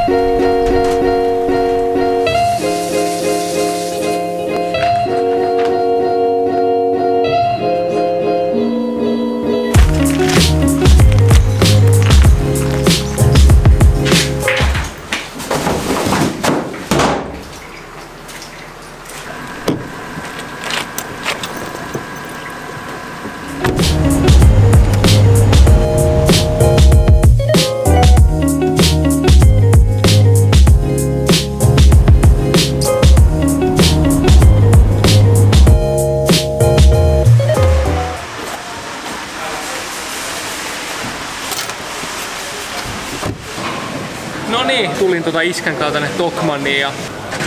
No niin, tulin iskän kautta tänne Tokmanniin ja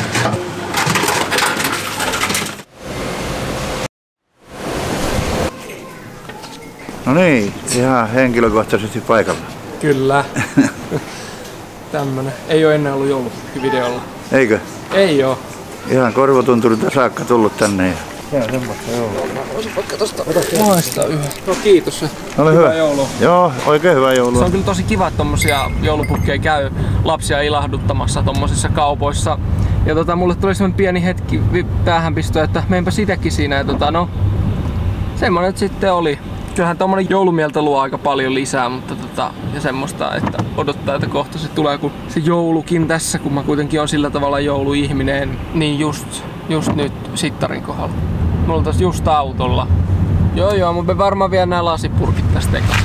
No niin, ihan henkilökohtaisesti paikalla. Kyllä. Tämmönen. Ei oo ennen ollut jouluvideolla. Eikö? Ei oo. Ihan Korvatunturilta saakka tullut tänne ja... Joo, semmoista joulua. Voisin vaikka tosta maistaa yhden. No kiitos. Ole hyvä. Joulua. Joo, oikein hyvää joulua. Se on kyllä tosi kiva, että tommosia joulupukkeja käy lapsia ilahduttamassa tommosissa kaupoissa. Ja mulle tuli semmonen pieni hetki päähänpisto, että meinpä sitäkin siinä. Ja no, semmonen nyt sitten oli. Kyllähän tommonen joulumieltä luo aika paljon lisää, mutta ja semmoista, että odottaa, että kohta se tulee, kun se joulukin tässä, kun mä kuitenkin on sillä tavalla jouluihminen, niin just nyt sittarin kohdalla. Mulla on tossa just autolla. Joo, mun varmaan vielä nää lasipurkit tästä eka.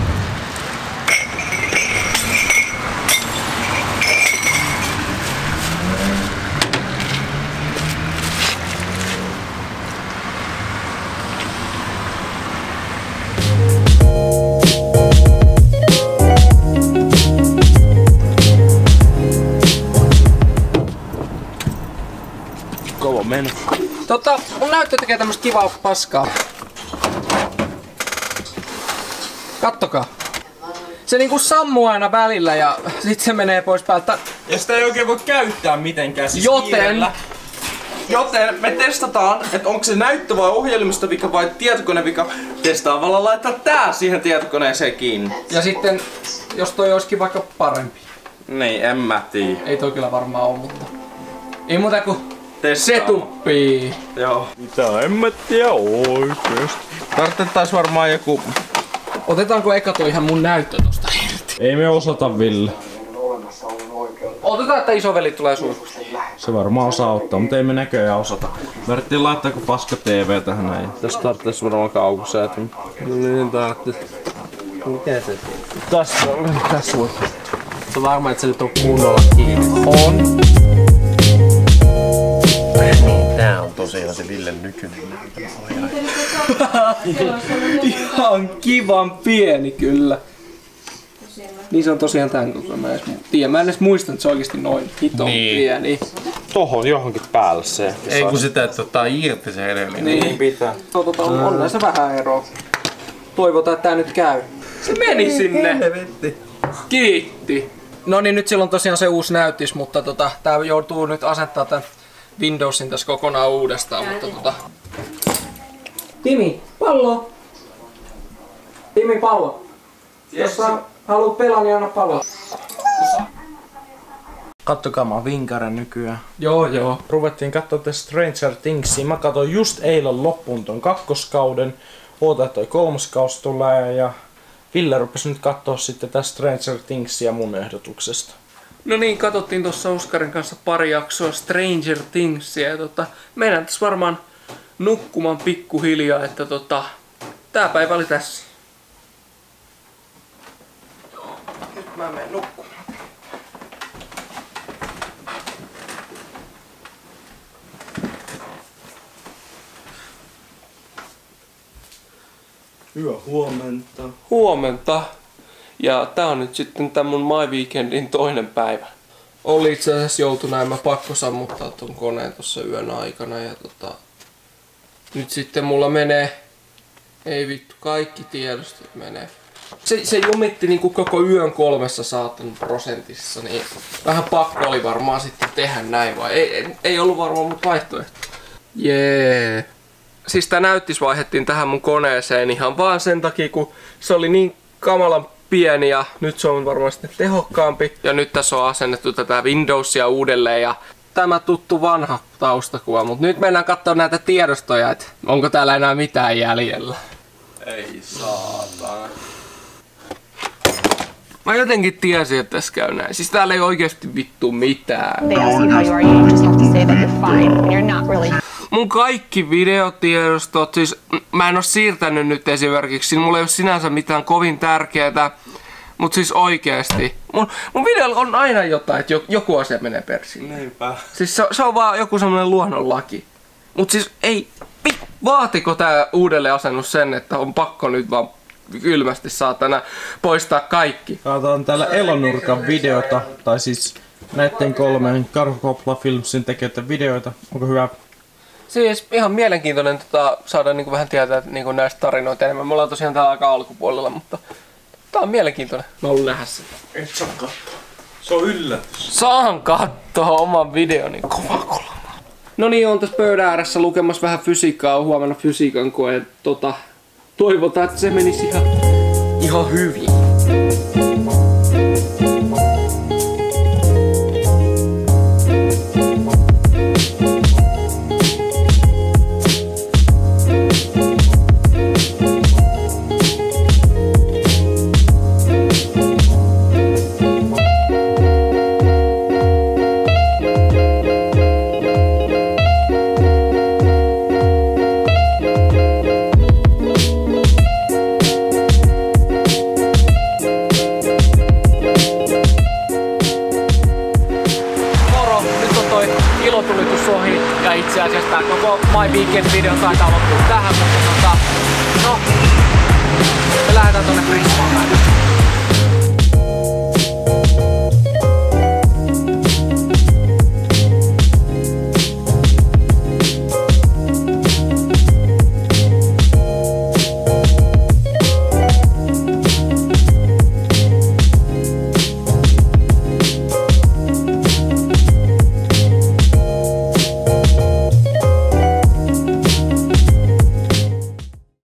Mun näyttö tekee tämmöstä kivaa paskaa. Kattokaa. Se niinku sammuu aina välillä ja sit se menee pois päältä. Ja sitä ei oikein voi käyttää mitenkään siis Joten me testataan, että onko se näyttö vai ohjelmistovika vai tietokonevika. Testaavalla laittaa tää siihen tietokoneeseen kiinni. Ja sitten, jos toi olisikin vaikka parempi. Niin, en mä tiedä. Ei toi kyllä varmaan oo, mutta... Ei muuta kuin se tuppii. Joo. Mitä en mä tiedä oikeesti. Tarttettais varmaan joku... Otetaanko eka toi ihan mun näyttö tosta irti? Ei me osata, Ville. Otetaan, että isoveli tulee suuhun. Se varmaan osaa ottaa, mutta ei me näköjään osata. Verrattiin laittaako paska TV tähän näin. Tästä tarvitsisi varmaan kaukosäätö. Niin tarvitsisi. Mikä se? Tässä voi. Se on varma, että se nyt on kunnolla kiinni. On. Tää on tosiaan se Villen nykyinen Ihan kivan pieni kyllä. Niin se on tosiaan tän kokoinen. Mä en edes muista, että se on oikeesti noin hiton pieni. Tohon johonkin päälle se. Ei kun sitä, että ottaa irti se edellinen. Niin pitää. On näissä vähän eroa. Toivotaan, että tää nyt käy. Se meni sinne. Helvetti. Kiitti. No niin, nyt silloin tosiaan se uusi näyttis, mutta tää joutuu nyt asentaa tän Windowsin tässä kokonaan uudestaan, mutta Timi, pallo! Timi, pallo! Jos sä haluat pelaa, niin anna pallo. Kattokaa, mä oon vinkaren nykyään. Joo. Ruvettiin katsoa The Stranger Thingsia. Mä katsoin just eilen loppuun ton kakkoskauden. Ootan, että toi kolmoskaus tulee ja Ville rupesi nyt kattoo sitten tästä Stranger Thingsia mun ehdotuksesta. No niin, katsottiin tuossa Oskarin kanssa pari jaksoa Stranger Thingsia ja meidän tässä varmaan nukkumaan pikkuhiljaa, että tää päivä oli tässä. Joo, nyt mä menen nukkumaan. Hyvää huomenta. Huomenta. Ja tää on nyt sitten tän mun My Weekendin toinen päivä. Oli itse asiassa joutu näin pakko sammuttaa ton koneen tossa yön aikana ja nyt sitten mulla menee, ei vittu, kaikki tiedostot menee. Se jumitti niinku koko yön 300%, niin vähän pakko oli varmaan sitten tehdä näin vai ei ollut varmaan mut vaihtoehto. Jee. Siis tää näyttis vaihdettiin tähän mun koneeseen ihan vaan sen takia, kun se oli niin kamalan pieni ja nyt se on varmaan sitten tehokkaampi. Ja nyt tässä on asennettu tätä Windowsia uudelleen ja tämä tuttu vanha taustakuva. Mutta nyt mennään katsomaan näitä tiedostoja, että onko täällä enää mitään jäljellä. Ei saatana. Mä jotenkin tiesin, että tässä käy näin. Siis täällä ei oikeesti vittu mitään. Mun kaikki videotiedostot, siis mä en oo siirtänyt nyt esimerkiksi, mulla ei oo sinänsä mitään kovin tärkeää, mut siis oikeesti. Mun videolla on aina jotain, että joku asia menee persille. Niinpä. Siis se on vaan joku semmonen luonnonlaki. Mut siis ei, vaatiko tää uudelleenasennus sen, että on pakko nyt vaan kylmästi saatana poistaa kaikki? Katsotaan täällä Elonurkan videota, tai siis näitten 3 Karhukopla Filmsin tekijöiden videoita. Onko hyvä? Siis ihan mielenkiintoinen saada niinku vähän tietää niinku näistä tarinoita enemmän. Me ollaan tosiaan täällä aika alkupuolella, mutta tää on mielenkiintoinen. Mä haluan nähdä sen. Et saa katsoa. Se on yllätys. Saan katsoa oman videoni kovakolma. No niin, on tässä pöydän ääressä lukemassa vähän fysiikkaa. On huomenna fysiikan koe. Toivotaan, että se menisi ihan hyvin. Ilotulitus ohi ja itse asiassa tää koko My Weekend video taitaa loppua tähän, mutta no, me lähdetään tonne Prismaan.